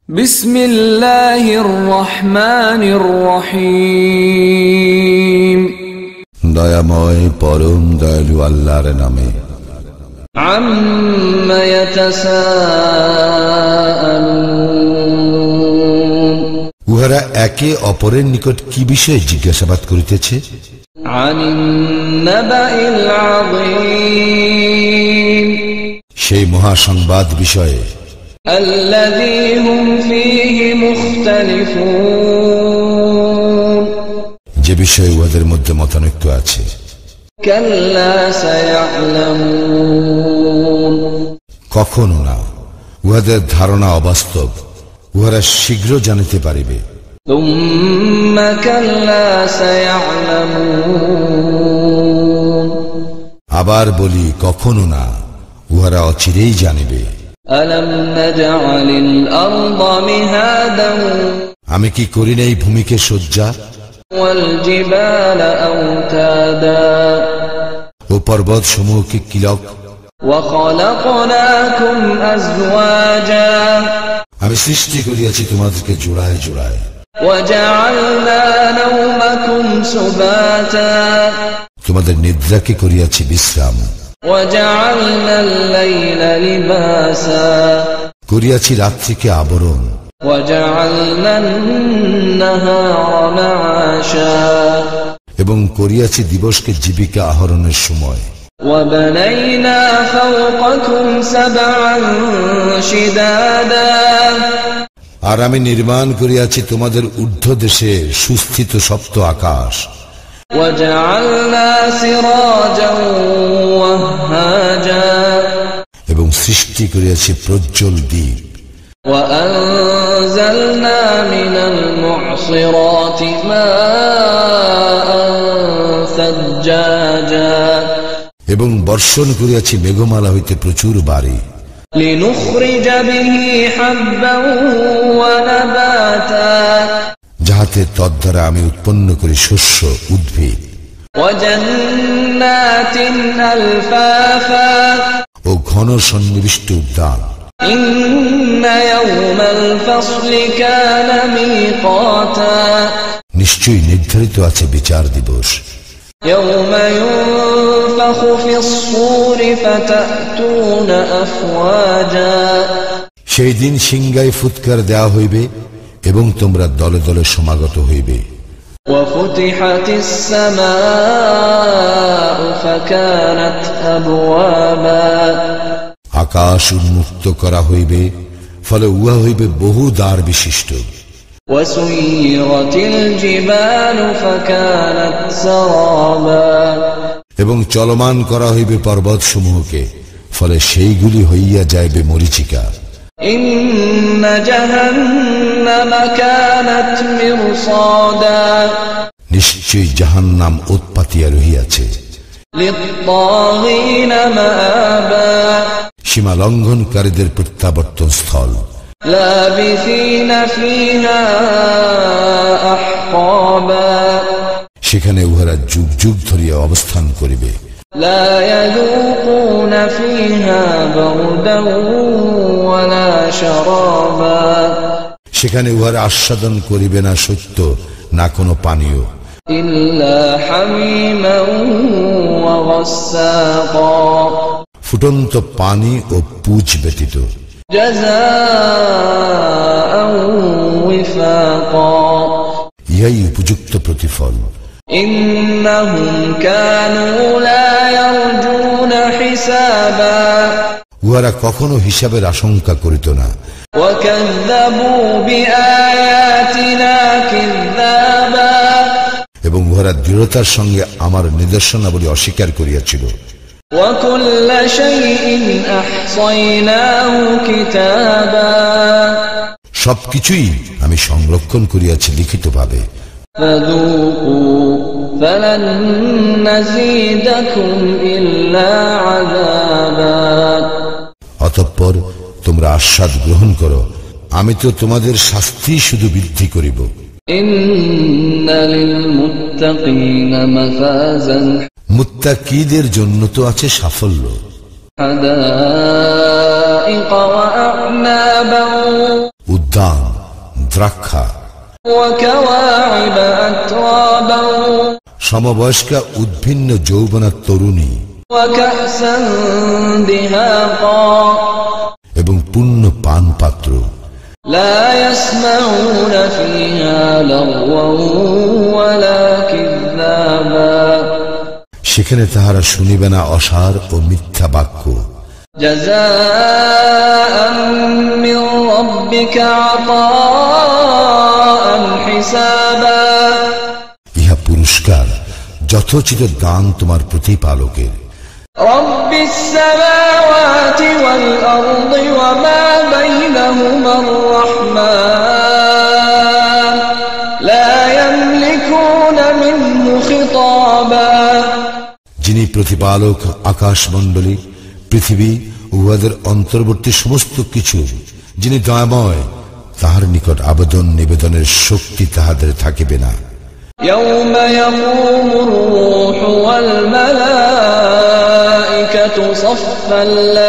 বিসমিল্লাহির রহমানির রহিম। দয়াময় পরম দয়ালু আল্লাহর নামে। আম্মা ইয়াতাসাআলুন, উহারা একে অপরের নিকট কি বিষয়ে জিজ্ঞাসাবাদ করিতেছে? আনিন নাবাইল আযীম, সেই মহাসংবাদ বিষয়ে আল্লাযী হুম ফীহি মুখতালিফুন, যে বিষয়ে উহাদের মধ্যে মতানৈক্য আছে। কাল্লা সায়া'লামুন, কখনো না, উহাদের ধারণা অবাস্তব, উহারা শীঘ্র জানিতে পারিবে। তুম্মা কাল্লা সায়া'লামুন, আবার বলি কখনো না, উহারা অচিরেই জানিবে। আলাম নাজআলিল আরদা মিহাদান, আমি কি করি নাই ভূমিকে শয্যা ওয়াল জিবালা আওতাদা, ও পর্বত সমূহকে কিলক। ওয়া খালাকনাকুম আজওয়াজা, আমি সৃষ্টি করিয়াছি তোমাদেরকে জোড়ায় জোড়ায়। ওয়া জাআলনা নাওমাকুম সুবাতা, তোমাদের নিদ্রাকে করিয়াছি বিশ্রাম। ওয়া জাআলনাল লাইলা লিবাসা, করিয়াছি রাত্রিকে আবরণ। ওয়া জাআলনান নাহারা মাআশা, এবং করিয়াছি দিবসকে জীবিকা আহরণের সময়। ওয়া বানাইনা ফাওকাকুম সাবআন শিদাদা, আর আমি নির্মাণ করিয়াছি তোমাদের ঊর্ধ্ব দেশে সুস্থিত সপ্ত আকাশ। ওয়া জাআলনা সিরাজান ওয়াহাজা, এবং সৃষ্টি করিয়াছি প্রজ্জ্বল দ্বীপ। ওয়া আনজালনা মিনাল মু'সিরাতি মাআন সাজ্জাজা, এবং বর্ষণ করিয়াছি মেঘমালা হইতে প্রচুর বারি। লিনুখরিজা বিহি হাব্বান ওয়া নাবাতা, যাহাতে তদ্বারা আমি উৎপন্ন করি শস্য উদ্ভিদ। ওয়া জান্নাতিন আলফাফা, ও ঘন সন্নিবিষ্ট উদ্যান। ইন্না ইয়াওমাল ফাসলি কানা মিকাতা, নিশ্চয়ই নির্ধারিত আছে বিচার দিবস। ইয়াওমা ইউনফাখু ফিস-সূরি ফাতা'তুনা আফওয়াজা, সেই দিন সিংহায় ফুৎকার দেয়া হইবে এবং তোমরা দলে দলে সমাগত হইবে। ওয়া ফুতিহাতিস সামাউ ফাকানাত আবওয়াবা, আকাশ উন্মুক্ত করা হইবে, ফলে উহা হইবে বহু দ্বার বিশিষ্ট। ওয়া সুয়িরাতিল জিবালু ফাকানাত সারাবা, এবং চলমান করা হইবে পর্বত সমূহকে, ফলে সেইগুলি হইয়া যাইবে মরীচিকা। ইন্না জাহান্নামা কানাত মিরসাদা, নিশ্চয়ই জাহান্নাম উৎপাতিয়া রহিয়াছে। লিত-তাগীনা মাআবা, সীমা লঙ্ঘনকারীদের প্রত্যাবর্তন স্থল। লাবিসিনা ফিহা আহকাবা, সেখানে উহারা যুগ যুগ ধরিয়া অবস্থান করিবে। লা ইয়াযুকুনা ফিহা বারদান ওয়ালা শারাবা, সেখানে উহারা আস্বাদন করিবে না সত্য, না কোনো পানীয়, ইল্লা হামিমান ওয়া গাসসাকা, ফুটন্ত পানি ও পুজ ব্যতীত। জাযাআন ওয়িফাকা, ইহাই উপযুক্ত প্রতিফল। ইন্নাহুম কানু লা ইয়ারজুনা হিসাবা, উহারা কখনো হিসাবের আশঙ্কা করিত না। ওয়া কাযযাবু বিআয়াতিনা কিযযাবা, এবং উহারা দৃঢ়তার সঙ্গে আমার নিদর্শনাবলী অস্বীকার করিয়াছিল। ওয়া কুল্লা শাইইন আহসাইনাহু কিতাবা, সবকিছুই আমি সংরক্ষণ করিয়াছি লিখিতভাবে। ফাযূকু ফালান নাযীদাকুম ইল্লা আযাবা, অতঃপর তোমরা আস্বাদ গ্রহণ করো, আমি তো তোমাদের শাস্তি শুধু বৃদ্ধি করিব। ইন্না লিল মুত্তাকিনা মাফাজান, মুত্তাকিদের জন্য তো আছে সাফল্য। হাদাইকা ওয়া আ'নাবা, উদ্যান, দ্রাক্ষা, وكواعب أترابا সমবয়স্কা উদ্ভিন্ন যৌবনা তরুণী, وكأسا دهاقا এবং পূর্ণ পান পাত্র। لا يسمعون فيها لغوا ولا كذابا সেখানে তাহারা শুনিবে না অসার ও মিথ্যা বাক্য। جزاء من ربك عطاء حسابا ইহা পুরস্কার, যথোচিত দান তোমার প্রতিপালকের। رب السماوات والأرض وما بينهما الرحمن لا يملكون منه خطابا যিনি প্রতিপালক আকাশমণ্ডলী, পৃথিবী ও উহাদের অন্তর্বর্তী সমস্ত কিছু, যিনি দয়াময়, তাহার নিকট আবেদন নিবেদনের শক্তি তাহাদের থাকিবে না। يوم يقوم الروح والملائكة صفا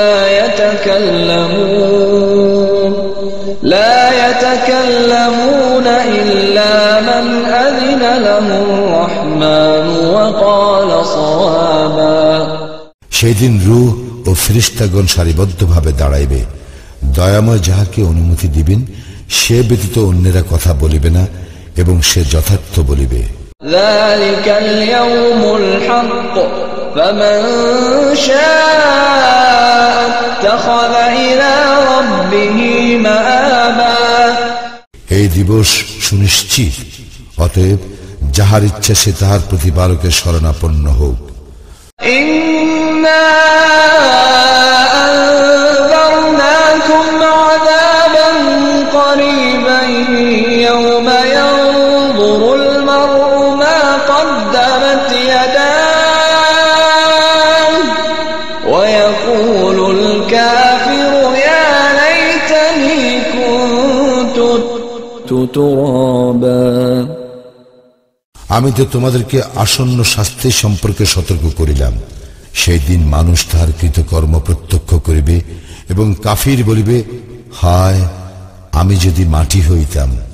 لا يتكلمون إلا من أذن له الرحمن وقال صوابا সেই দিন রূহ ও ফেরেশতাগণ সারিবদ্ধভাবে দাঁড়াইবে। দয়াময় যাহাকে অনুমতি দিবেন সে ব্যতীত অন্যেরা কথা বলিবে না এবং সে যথার্থ বলিবে। ذلك اليوم الحق فمن شاء اتخذ إلى ربه مآبا এই দিবস সুনিশ্চিত, অতএব যাহার ইচ্ছা সে তাহার প্রতিপালকের শরণাপন্ন হোক। إنا أنذرناكم عذابا قريبا يوم ينظر المرء ما قدمت يداه ويقول الكافر يا ليتني كنت ترابا আমি তো তোমাদেরকে আসন্ন শাস্তি সম্পর্কে সতর্ক করিলাম। সেই দিন মানুষ তাহার কৃতকর্ম প্রত্যক্ষ করিবে এবং কাফির বলিবে, হায় আমি যদি মাটি হইতাম।